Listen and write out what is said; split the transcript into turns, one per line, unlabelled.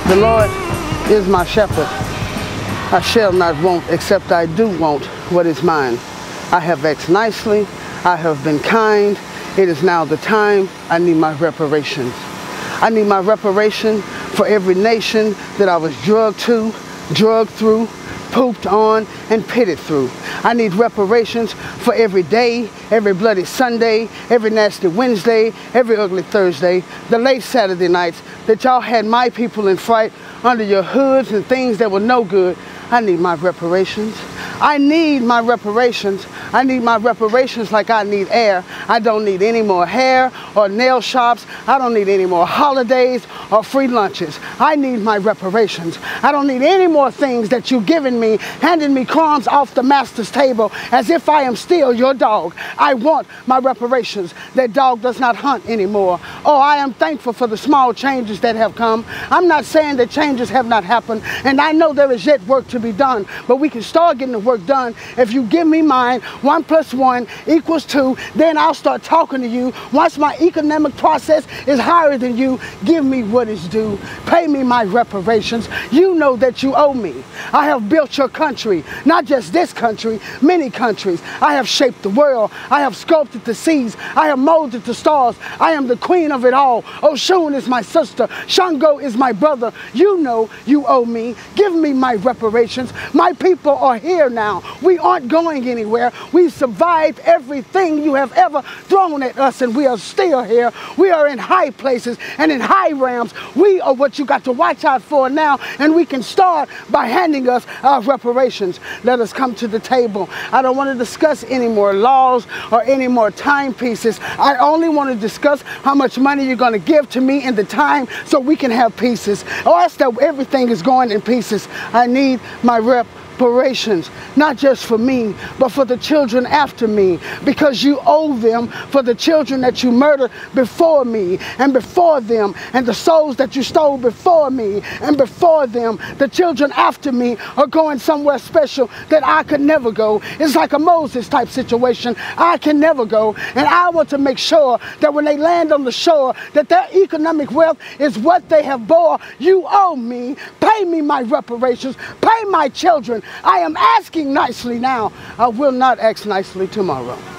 The Lord is my shepherd. I shall not want, except I do want what is mine. I have acted nicely. I have been kind. It is now the time. I need my reparations. I need my reparation for every nation that I was drugged to, drugged through, pooped on, and pitted through. I need reparations for every day, every bloody Sunday, every nasty Wednesday, every ugly Thursday, the late Saturday nights that y'all had my people in fright under your hoods and things that were no good. I need my reparations. I need my reparations. I need my reparations like I need air. I don't need any more hair or nail shops. I don't need any more holidays or free lunches. I need my reparations. I don't need any more things that you've given me, handing me crumbs off the master's table as if I am still your dog. I want my reparations. That dog does not hunt anymore. Oh, I am thankful for the small changes that have come. I'm not saying that changes have not happened, and I know there is yet work to be done, but we can start getting the work done if you give me mine. 1 + 1 = 2. Then I'll start talking to you. Once my economic process is higher than you, give me what is due. Pay me my reparations. You know that you owe me. I have built your country, not just this country, many countries. I have shaped the world. I have sculpted the seas. I have molded the stars. I am the queen of it all. Oshun is my sister. Shango is my brother. You know you owe me. Give me my reparations. My people are here now. We aren't going anywhere. We survived everything you have ever thrown at us, and we are still here. We are in high places and in high realms. We are what you got to watch out for now, and we can start by handing us our reparations. Let us come to the table. I don't want to discuss any more laws or any more timepieces. I only want to discuss how much money you're going to give to me in the time so we can have pieces. Or else that everything is going in pieces. I need my reparations, not just for me, but for the children after me, because you owe them for the children that you murdered before me, and before them, and the souls that you stole before me, and before them. The children after me are going somewhere special that I could never go. It's like a Moses type situation. I can never go, and I want to make sure that when they land on the shore, that their economic wealth is what they have bore. You owe me. Pay me my reparations. Pay my children. I am asking nicely now. I will not ask nicely tomorrow.